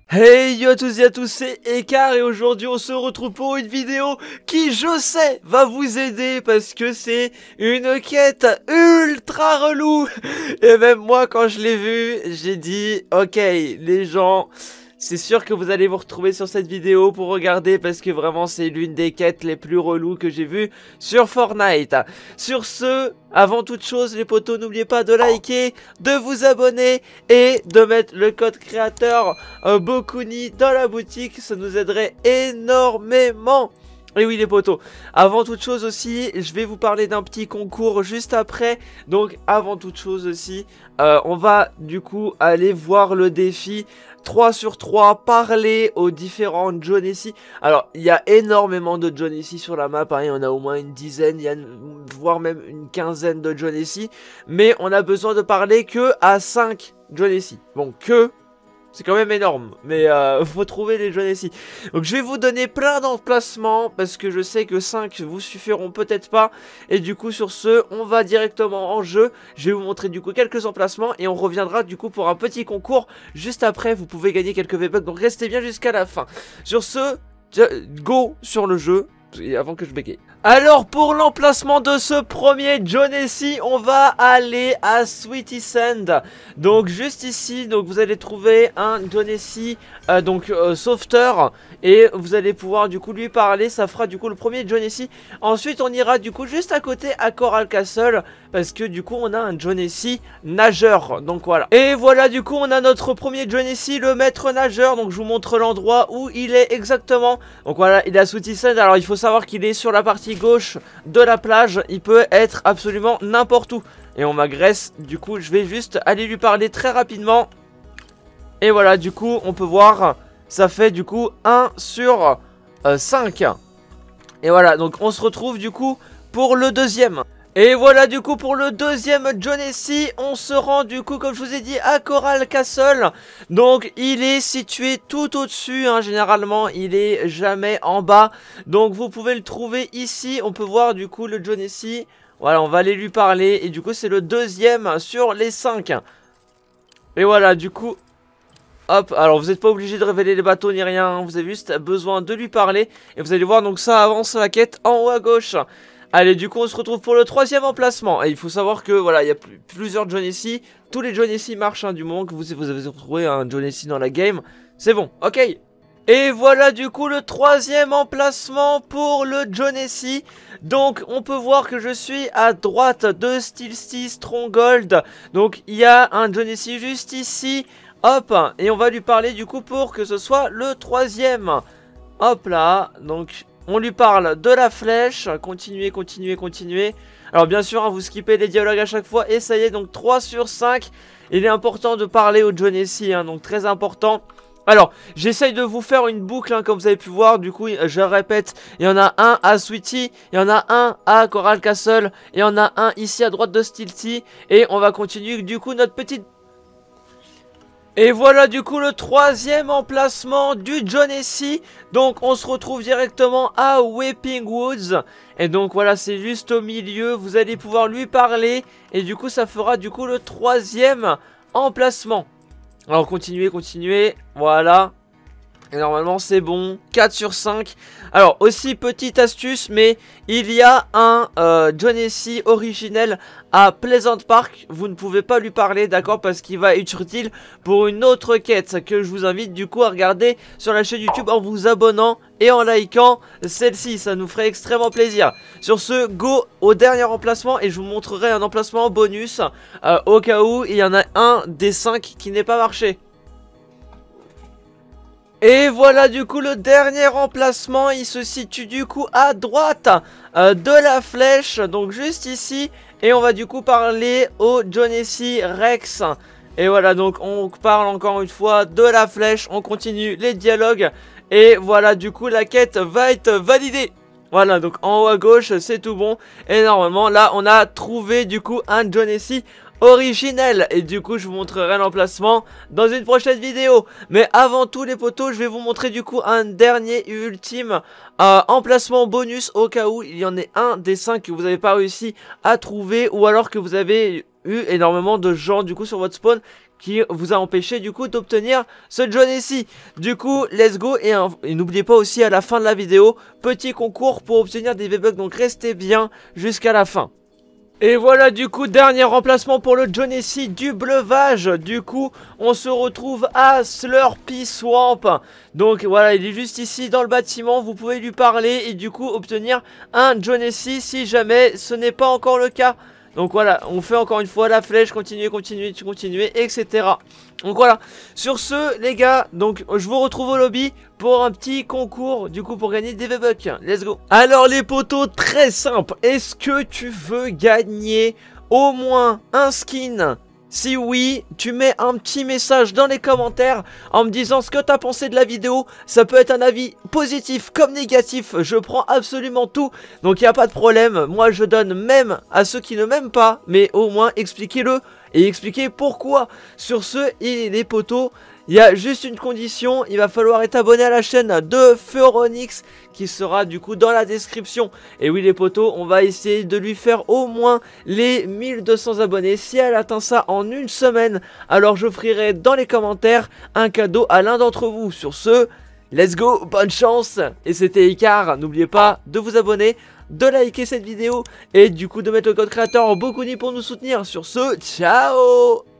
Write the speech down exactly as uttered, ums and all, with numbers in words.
Hey yo à tous et à tous, c'est Ekar et aujourd'hui on se retrouve pour une vidéo qui, je sais, va vous aider parce que c'est une quête ultra relou. Et même moi quand je l'ai vu, j'ai dit ok les gens, c'est sûr que vous allez vous retrouver sur cette vidéo pour regarder parce que vraiment c'est l'une des quêtes les plus reloues que j'ai vues sur Fortnite. Sur ce, avant toute chose les potos, n'oubliez pas de liker, de vous abonner et de mettre le code créateur euh, Bokuni dans la boutique, ça nous aiderait énormément. Et oui les potos, avant toute chose aussi, je vais vous parler d'un petit concours juste après. Donc avant toute chose aussi, euh, on va du coup aller voir le défi trois sur trois, parler aux différents Jonessi. Alors il y a énormément de Jonessi sur la map, hein, il y en a au moins une dizaine, il y a une, voire même une quinzaine de Jonessi. Mais on a besoin de parler que à cinq Jonessi. Bon, que... c'est quand même énorme, mais euh, faut trouver les Jonessi. Donc je vais vous donner plein d'emplacements, parce que je sais que cinq vous suffiront peut-être pas. Et du coup sur ce, on va directement en jeu. Je vais vous montrer du coup quelques emplacements, et on reviendra du coup pour un petit concours. Juste après, vous pouvez gagner quelques V-Bucks, donc restez bien jusqu'à la fin. Sur ce, go sur le jeu, avant que je bégaye. Alors pour l'emplacement de ce premier Jonessi, on va aller à Sweetie Sand. Donc juste ici, donc vous allez trouver un Jonessi euh, donc euh, sauveteur, et vous allez pouvoir du coup lui parler. Ça fera du coup le premier Jonessi. Ensuite on ira du coup juste à côté à Coral Castle, parce que du coup on a un Jonessi nageur. Donc voilà. Et voilà, du coup on a notre premier Jonessi, le maître nageur. Donc je vous montre l'endroit où il est exactement. Donc voilà, il est à Sweetie Sand. Alors il faut savoir qu'il est sur la partie gauche de la plage, il peut être absolument n'importe où. Et on m'agresse, du coup je vais juste aller lui parler très rapidement. Et voilà, du coup on peut voir, ça fait du coup un sur cinq. Et voilà, donc on se retrouve du coup pour le deuxième. Et voilà, du coup pour le deuxième Jonessi, on se rend du coup comme je vous ai dit à Coral Castle. Donc il est situé tout au dessus, hein, généralement il est jamais en bas. Donc vous pouvez le trouver ici, on peut voir du coup le Jonessi. Voilà, on va aller lui parler, et du coup c'est le deuxième sur les cinq. Et voilà, du coup, hop, alors vous n'êtes pas obligé de révéler les bateaux ni rien, hein, vous avez juste besoin de lui parler. Et vous allez voir, donc ça avance la quête en haut à gauche. Allez, du coup on se retrouve pour le troisième emplacement. Et il faut savoir que voilà, il y a plusieurs Jonessi. Tous les Jonessi marchent, hein, du moment que vous, vous avez retrouvé un Jonessi dans la game. C'est bon, ok. Et voilà du coup le troisième emplacement pour le Jonessi. Donc on peut voir que je suis à droite de Steel Sea Stronghold. Donc il y a un Jonessi juste ici. Hop, et on va lui parler du coup pour que ce soit le troisième. Hop là, donc... on lui parle de la flèche, continuez, continuez, continuez. Alors bien sûr, hein, vous skippez les dialogues à chaque fois. Et ça y est, donc trois sur cinq. Il est important de parler au Jonessi, hein, donc très important. Alors, j'essaye de vous faire une boucle, hein, comme vous avez pu voir. Du coup, je répète, il y en a un à Sweetie, il y en a un à Coral Castle, et il y en a un ici à droite de Steel Sea. Et on va continuer du coup notre petite... Et voilà du coup le troisième emplacement du Jonessi. Donc on se retrouve directement à Weeping Woods. Et donc voilà, c'est juste au milieu. Vous allez pouvoir lui parler. Et du coup ça fera du coup le troisième emplacement. Alors continuez, continuez. Voilà. Et normalement c'est bon, quatre sur cinq. Alors aussi petite astuce, mais il y a un euh, Jonessi originel à Pleasant Park. Vous ne pouvez pas lui parler, d'accord, parce qu'il va être utile pour une autre quête que je vous invite du coup à regarder sur la chaîne YouTube en vous abonnant et en likant celle-ci. Ça nous ferait extrêmement plaisir. Sur ce, go au dernier emplacement, et je vous montrerai un emplacement bonus euh, au cas où il y en a un des cinq qui n'est pas marché. Et voilà du coup le dernier emplacement, il se situe du coup à droite euh, de la flèche, donc juste ici. Et on va du coup parler au Jonessi Rex. Et voilà, donc on parle encore une fois de la flèche, on continue les dialogues. Et voilà, du coup la quête va être validée. Voilà, donc en haut à gauche c'est tout bon. Et normalement là on a trouvé du coup un Jonessi originel. Et du coup je vous montrerai l'emplacement dans une prochaine vidéo. Mais avant tout les potos, je vais vous montrer du coup un dernier et ultime euh, emplacement bonus au cas où il y en ait un des cinq que vous n'avez pas réussi à trouver, ou alors que vous avez eu énormément de gens du coup sur votre spawn qui vous a empêché du coup d'obtenir ce Jonessi. Du coup, let's go. Et, et n'oubliez pas aussi à la fin de la vidéo, petit concours pour obtenir des V-Bucks. Donc restez bien jusqu'à la fin. Et voilà, du coup, dernier remplacement pour le Jonessi du bleuvage. Du coup, on se retrouve à Slurpy Swamp. Donc voilà, il est juste ici dans le bâtiment. Vous pouvez lui parler et du coup obtenir un Jonessi si jamais ce n'est pas encore le cas. Donc voilà, on fait encore une fois la flèche, continuer, continuer, continuer, et cetera. Donc voilà, sur ce les gars, donc je vous retrouve au lobby pour un petit concours, du coup pour gagner des V-Bucks. Let's go. Alors les potos, très simple, est-ce que tu veux gagner au moins un skin? Si oui, tu mets un petit message dans les commentaires en me disant ce que tu as pensé de la vidéo. Ça peut être un avis positif comme négatif, je prends absolument tout. Donc il n'y a pas de problème, moi je donne même à ceux qui ne m'aiment pas. Mais au moins expliquez-le et expliquez pourquoi. Sur ce, et les potos, il y a juste une condition, il va falloir être abonné à la chaîne de Feuronix qui sera du coup dans la description. Et oui les potos, on va essayer de lui faire au moins les mille deux cents abonnés. Si elle atteint ça en une semaine, alors j'offrirai dans les commentaires un cadeau à l'un d'entre vous. Sur ce, let's go, bonne chance. Et c'était Icar, n'oubliez pas de vous abonner, de liker cette vidéo et du coup de mettre le code créateur Bokuni pour nous soutenir. Sur ce, ciao.